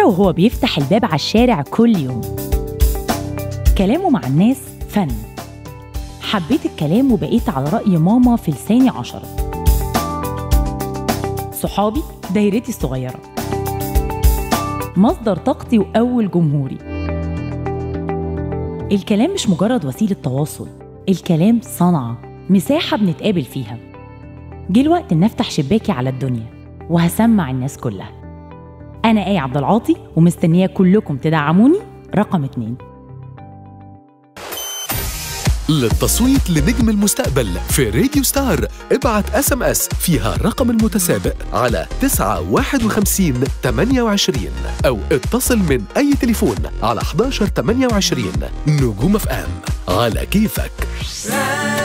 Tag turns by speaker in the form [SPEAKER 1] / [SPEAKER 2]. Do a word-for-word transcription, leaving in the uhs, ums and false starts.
[SPEAKER 1] طالع وهو بيفتح الباب على الشارع كل يوم. كلامه مع الناس فن. حبيت الكلام وبقيت على رأي ماما في لساني عشرة. صحابي دايرتي الصغيرة، مصدر طاقتي وأول جمهوري. الكلام مش مجرد وسيلة تواصل، الكلام صنعة، مساحة بنتقابل فيها. جه الوقت إن أفتح شباكي على الدنيا وهسمع الناس كلها. أنا آية عبد العاطي ومستنية كلكم تدعموني. رقم اتنين،
[SPEAKER 2] للتصويت لنجم المستقبل في راديو ستار ابعت اس ام اس فيها الرقم المتسابق على تسعة واحد وخمسين ثمانية وعشرين او اتصل من اي تليفون على احد عشر ثمانية وعشرين. نجوم اف ام على كيفك.